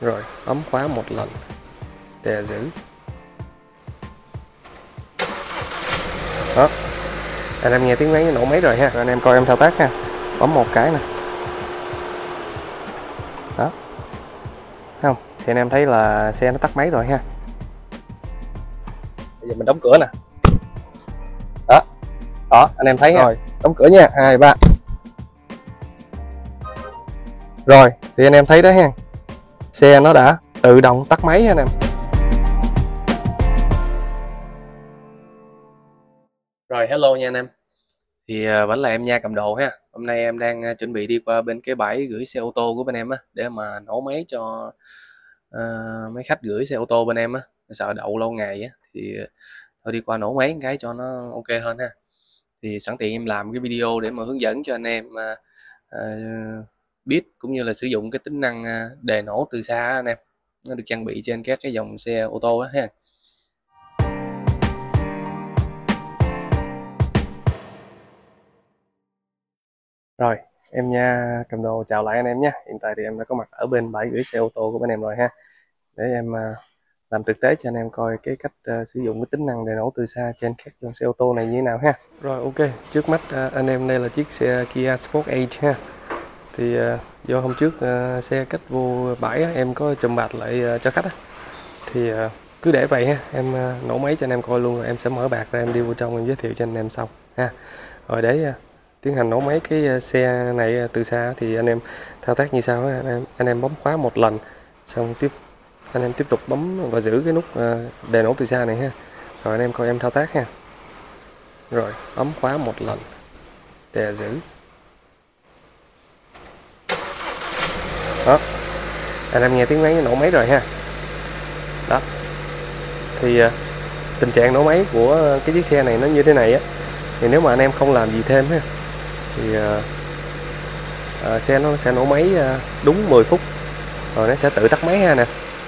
Rồi bấm khóa một lần, đè giữ. Đó, anh em nghe tiếng máy nổ máy rồi ha. Rồi anh em coi em thao tác ha, bấm một cái nè. Đó, không thì anh em thấy là xe nó tắt máy rồi ha. Bây giờ mình đóng cửa nè. Đó, đó anh em thấy rồi, đóng cửa nha, 2, 3. Rồi thì anh em thấy đó ha, xe nó đã tự động tắt máy ha anh em. Rồi hello nha anh em. Thì vẫn là em Nha Cầm Đồ ha. Hôm nay em đang chuẩn bị đi qua bên cái bãi gửi xe ô tô của bên em á, để mà nổ máy cho mấy khách gửi xe ô tô bên em á. Sợ đậu lâu ngày á thì thôi đi qua nổ máy cái cho nó ok hơn ha. Thì sẵn tiện em làm cái video để mà hướng dẫn cho anh em biết cũng như là sử dụng cái tính năng đề nổ từ xa anh em. Nó được trang bị trên các cái dòng xe ô tô á ha. Rồi, em Nha Cầm Đồ chào lại anh em nhé. Hiện tại thì em đã có mặt ở bên bãi gửi xe ô tô của bên em rồi ha. Để em làm thực tế cho anh em coi cái cách sử dụng cái tính năng đề nổ từ xa trên các dòng xe ô tô này như thế nào ha. Rồi ok, trước mắt anh em đây là chiếc xe Kia Sportage ha. Thì do hôm trước xe cách vô bãi em có chùm bạt lại cho khách á. Thì cứ để vậy ha, em nổ máy cho anh em coi luôn, rồi em sẽ mở bạt ra em đi vô trong em giới thiệu cho anh em sau ha. Rồi để tiến hành nổ máy cái xe này từ xa thì anh em thao tác như sau á. Anh em bấm khóa một lần, xong anh em tiếp tục bấm và giữ cái nút đề nổ từ xa này ha. Rồi anh em coi em thao tác ha. Rồi bấm khóa một lần, đè giữ. Đó, anh em nghe tiếng máy nổ máy rồi ha. Đó, thì tình trạng nổ máy của cái chiếc xe này nó như thế này á. Thì nếu mà anh em không làm gì thêm ha, thì xe nó sẽ nổ máy đúng 10 phút rồi nó sẽ tự tắt máy ha nè.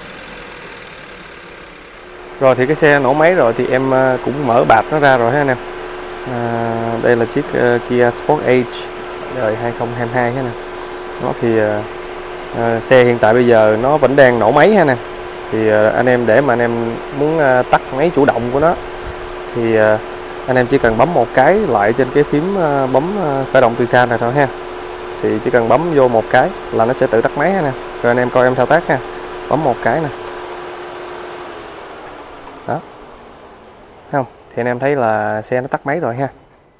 Rồi thì cái xe nổ máy rồi thì em cũng mở bạt nó ra rồi ha anh em. Đây là chiếc Kia Sportage đời 2022 ha nè. Đó thì xe hiện tại bây giờ nó vẫn đang nổ máy ha nè. Thì anh em để mà anh em muốn tắt máy chủ động của nó thì anh em chỉ cần bấm một cái lại trên cái phím bấm khởi động từ xa này thôi ha. Thì chỉ cần bấm vô một cái là nó sẽ tự tắt máy ha nè. Rồi anh em coi em thao tác ha, bấm một cái nè. Đó, không thì anh em thấy là xe nó tắt máy rồi ha.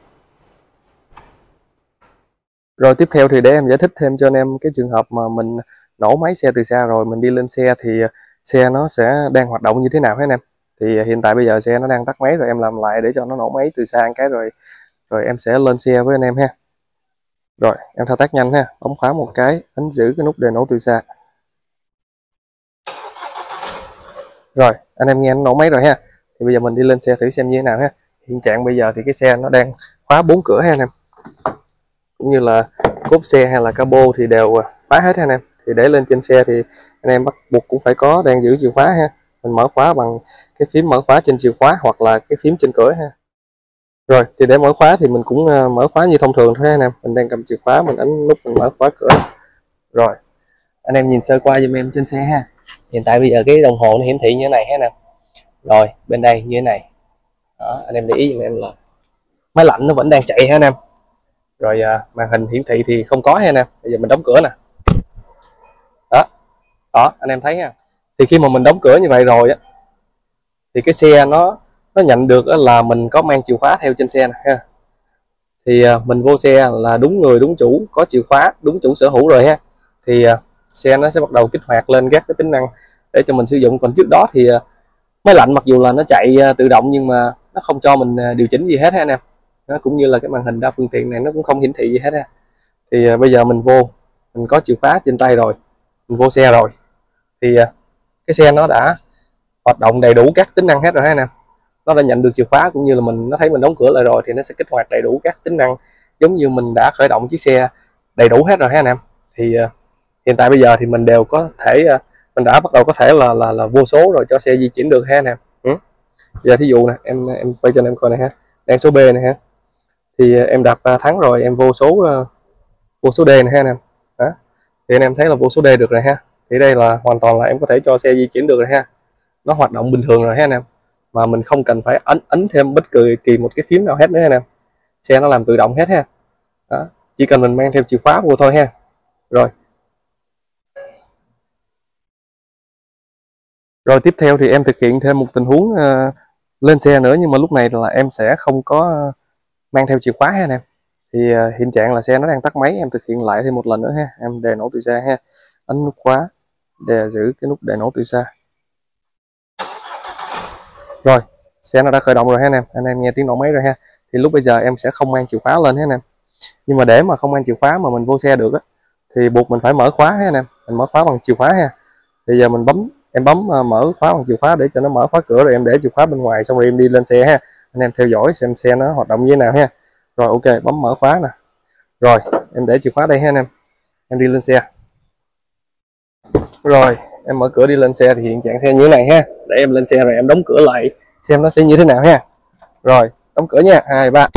Rồi tiếp theo thì để em giải thích thêm cho anh em cái trường hợp mà mình nổ máy xe từ xa rồi mình đi lên xe thì xe nó sẽ đang hoạt động như thế nào hết anh em. Thì hiện tại bây giờ xe nó đang tắt máy rồi, em làm lại để cho nó nổ máy từ xa một cái rồi em sẽ lên xe với anh em ha. Rồi em thao tác nhanh ha, bấm khóa một cái, ấn giữ cái nút đề nổ từ xa. Rồi anh em nghe nó nổ máy rồi ha. Thì bây giờ mình đi lên xe thử xem như thế nào ha. Hiện trạng bây giờ thì cái xe nó đang khóa 4 cửa ha anh em, cũng như là cốp xe hay là cabo thì đều khóa hết ha anh em. Thì để lên trên xe thì anh em bắt buộc cũng phải có đang giữ chìa khóa ha. Mình mở khóa bằng cái phím mở khóa trên chìa khóa hoặc là cái phím trên cửa ha. Rồi thì để mở khóa thì mình cũng mở khóa như thông thường thôi anh em. Mình đang cầm chìa khóa, mình ấn nút mình mở khóa cửa. Rồi anh em nhìn sơ qua giùm em trên xe ha. Hiện tại bây giờ cái đồng hồ nó hiển thị như thế này ha anh em. Rồi bên đây như thế này. Đó, anh em để ý giùm em là máy lạnh nó vẫn đang chạy ha anh em. Rồi màn hình hiển thị thì không có ha anh em. Bây giờ mình đóng cửa nè. Đó, đó anh em thấy ha. Thì khi mà mình đóng cửa như vậy rồi á thì cái xe nó nhận được là mình có mang chìa khóa theo trên xe này ha. Thì mình vô xe là đúng người đúng chủ, có chìa khóa đúng chủ sở hữu rồi ha. Thì xe nó sẽ bắt đầu kích hoạt lên các cái tính năng để cho mình sử dụng. Còn trước đó thì máy lạnh mặc dù là nó chạy tự động nhưng mà nó không cho mình điều chỉnh gì hết ha anh em. Nó cũng như là cái màn hình đa phương tiện này nó cũng không hiển thị gì hết ha. Thì bây giờ mình vô, mình có chìa khóa trên tay rồi, mình vô xe rồi thì cái xe nó đã hoạt động đầy đủ các tính năng hết rồi ha anh em. Nó đã nhận được chìa khóa cũng như là nó thấy mình đóng cửa lại rồi thì nó sẽ kích hoạt đầy đủ các tính năng giống như mình đã khởi động chiếc xe đầy đủ hết rồi ha anh em. Thì hiện tại bây giờ thì mình đều có thể mình đã bắt đầu có thể là vô số rồi, cho xe di chuyển được ha anh em. Giờ thí dụ nè, em quay cho anh em coi này ha, đang số B này ha. Thì em đạp thắng rồi em vô số D này ha anh em. Đó, thì anh em thấy là vô số D được rồi ha. Thì đây là hoàn toàn là em có thể cho xe di chuyển được rồi ha, nó hoạt động bình thường rồi ha anh em, mà mình không cần phải ấn thêm bất kỳ một cái phím nào hết nữa anh em, xe nó làm tự động hết ha. Đó, chỉ cần mình mang theo chìa khóa vô thôi ha. Rồi rồi tiếp theo thì em thực hiện thêm một tình huống lên xe nữa, nhưng mà lúc này là em sẽ không có mang theo chìa khóa ha anh em. Thì hiện trạng là xe nó đang tắt máy, em thực hiện lại thêm một lần nữa ha. Em đề nổ từ xa ha, ấn nút khóa, giữ cái nút đề nổ từ xa. Rồi xe nó đã khởi động rồi ha anh em nghe tiếng nổ máy rồi ha. Thì lúc bây giờ em sẽ không mang chìa khóa lên ha anh em, nhưng mà để mà không mang chìa khóa mà mình vô xe được á, thì buộc mình phải mở khóa ha anh em, mình mở khóa bằng chìa khóa ha. Bây giờ em bấm mở khóa bằng chìa khóa để cho nó mở khóa cửa, rồi em để chìa khóa bên ngoài, xong rồi em đi lên xe ha. Anh em theo dõi xem xe nó hoạt động như thế nào ha. Rồi ok, bấm mở khóa nè. Rồi em để chìa khóa đây ha anh em đi lên xe. Rồi em mở cửa đi lên xe thì hiện trạng xe như thế này ha. Để em lên xe rồi em đóng cửa lại xem nó sẽ như thế nào ha. Rồi đóng cửa nha, 2 3.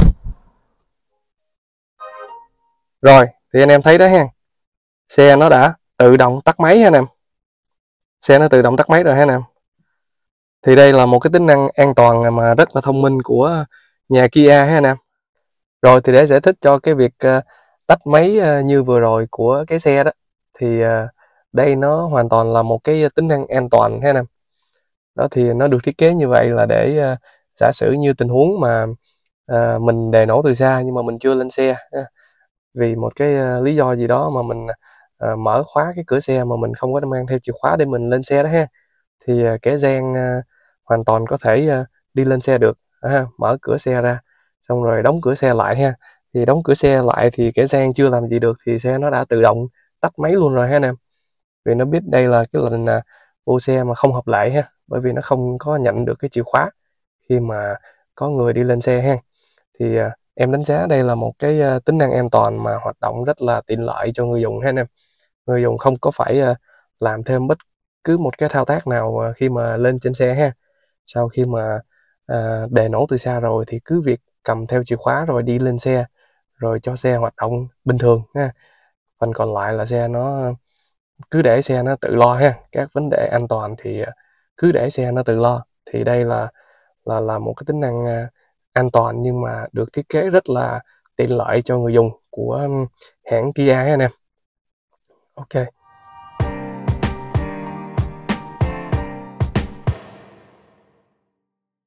Rồi thì anh em thấy đó ha, xe nó đã tự động tắt máy ha anh em, xe nó tự động tắt máy rồi ha anh em. Thì đây là một cái tính năng an toàn mà rất là thông minh của nhà Kia ha anh em. Rồi thì để giải thích cho cái việc tắt máy như vừa rồi của cái xe đó, thì đây nó hoàn toàn là một cái tính năng an toàn ha anh em. Đó thì nó được thiết kế như vậy là để giả sử như tình huống mà mình đề nổ từ xa nhưng mà mình chưa lên xe, vì một cái lý do gì đó mà mình mở khóa cái cửa xe mà mình không có mang theo chìa khóa để mình lên xe đó ha, thì kẻ gian hoàn toàn có thể đi lên xe được ha. Mở cửa xe ra xong rồi đóng cửa xe lại ha, thì đóng cửa xe lại thì kẻ gian chưa làm gì được thì xe nó đã tự động tắt máy luôn rồi ha anh em, vì nó biết đây là cái lệnh vô xe mà không hợp lệ ha, bởi vì nó không có nhận được cái chìa khóa khi mà có người đi lên xe ha. Thì em đánh giá đây là một cái tính năng an toàn mà hoạt động rất là tiện lợi cho người dùng ha anh em. Người dùng không có phải làm thêm bất cứ một cái thao tác nào khi mà lên trên xe ha. Sau khi mà đề nổ từ xa rồi thì cứ việc cầm theo chìa khóa rồi đi lên xe, rồi cho xe hoạt động bình thường ha. Phần còn lại là xe nó cứ để xe nó tự lo ha, các vấn đề an toàn thì cứ để xe nó tự lo. Thì đây là một cái tính năng an toàn nhưng mà được thiết kế rất là tiện lợi cho người dùng của hãng Kia ha anh em. Ok.